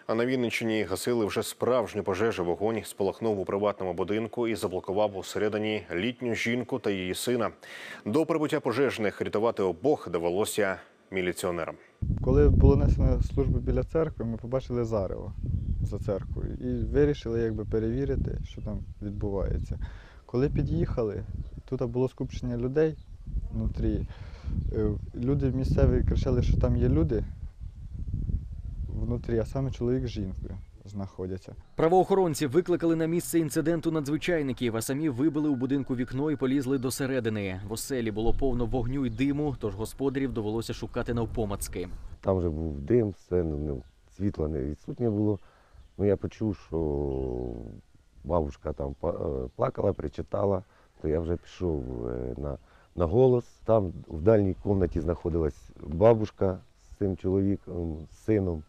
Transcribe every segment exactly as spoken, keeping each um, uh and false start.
А на Вінниччині гасили вже справжню пожежу. Вогонь спалахнув у приватному будинку і заблокував усередині літню жінку та її сина. До прибуття пожежних рятувати обох довелося міліціонерам. Коли було несено службу біля церкви, ми побачили зарево за церквою і вирішили якби перевірити, що там відбувається. Коли під'їхали, тут було скупчення людей внутрі. Люди місцеві кричали, що там є люди внутрі, а саме чоловік з жінкою знаходяться. Правоохоронці викликали на місце інциденту надзвичайників, а самі вибили у будинку вікно і полізли до середини. В оселі було повно вогню й диму, тож господарів довелося шукати навпомацки. Там вже був дим, все, ну, світла не відсутнє було. Ну, я почув, що бабушка там плакала, причитала, то я вже пішов на, на голос. Там в дальній кімнаті знаходилась бабушка з цим чоловіком, з сином.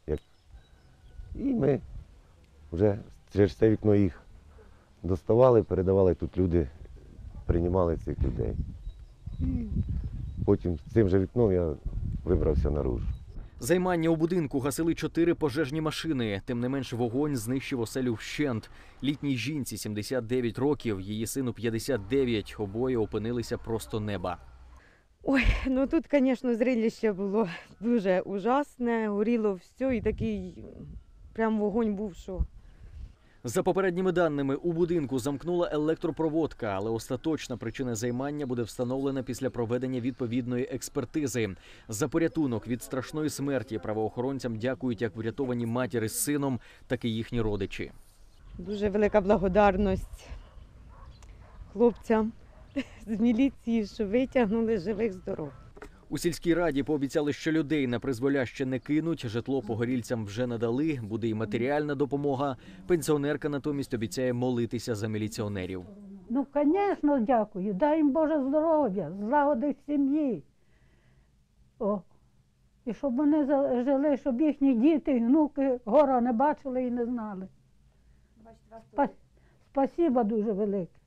І ми вже через це вікно їх доставали, передавали, тут люди приймали цих людей. І потім цим же вікном я вибрався наружу. Займання у будинку гасили чотири пожежні машини. Тим не менш, вогонь знищив оселю вщент. Літній жінці сімдесят дев'ять років, її сину п'ятдесят дев'ять. Обоє опинилися просто неба. Ой, ну тут, звісно, зрелище було дуже ужасне, горіло все і такий прям вогонь був, що... За попередніми даними, у будинку замкнула електропроводка, але остаточна причина займання буде встановлена після проведення відповідної експертизи. За порятунок від страшної смерті правоохоронцям дякують як врятовані матір з сином, так і їхні родичі. Дуже велика благодарність хлопцям з міліції, що витягнули живих здорових. У сільській раді пообіцяли, що людей на призволяще не кинуть, житло погорільцям вже надали, буде і матеріальна допомога. Пенсіонерка натомість обіцяє молитися за міліціонерів. Ну, звісно, дякую. Дай їм Боже здоров'я, злагоди в сім'ї. О, і щоб вони жили, щоб їхні діти і внуки гора не бачили і не знали. Спасибо дуже велике.